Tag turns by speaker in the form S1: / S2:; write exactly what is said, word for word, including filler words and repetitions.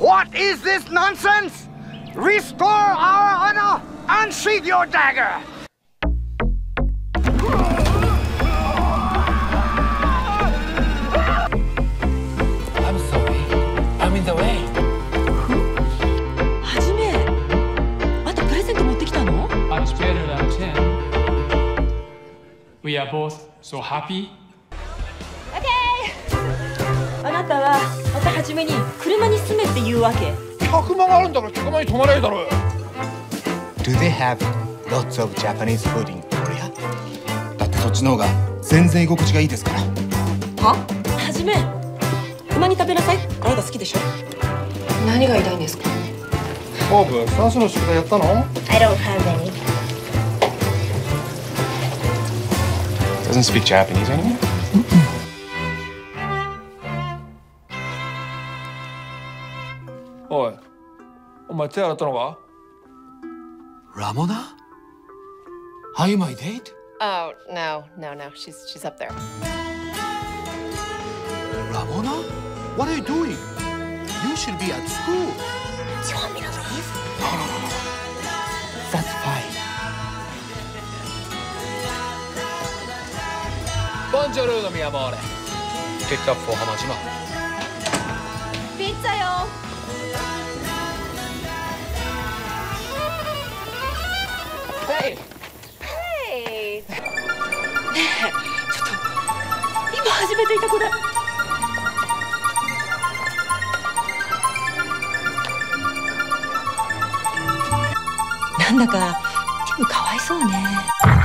S1: What is this nonsense? Restore our honor and sheathe your dagger.
S2: I'm sorry. I'm in the way.
S3: はじめ、あとプレゼント持ってきたの？
S4: Much better than ten. We are both so happy.
S3: あなたはまたはじめに車に住めって言うわけ。
S2: 客間があるんだから客間に泊まれるだろう。
S5: Do they have lots of Japanese food in Korea? だってそっちの方が全然居心地がいいですから。
S3: は？はじめ、車に食べなさい。あなた好きでしょ？何が言いたいんですか？
S2: オーブ、算数の宿題やったの？
S6: I don't have any.
S5: Doesn't speak Japanese anymore?
S2: おい、お前手洗ったのか？
S5: Ramona? Are you my date?
S6: Oh, no, no, no. She's she's up there.
S5: Ramona? What are you doing? You should be at school.
S6: Do you want me to leave?
S5: No, no, no, no. That's fine.
S2: Buongiorno, mi amore. Picked up for Hamajima.
S6: ピッツァよ。
S2: Hey!
S6: Hey!
S3: ちょっと、今初めていた子だ。なんだか、ティムかわいそうね。